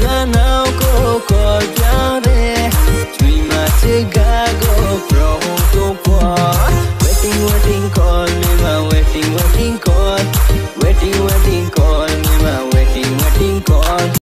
now go call down there. Dream I take go from to waiting call me my waiting call. Waiting call me my waiting call.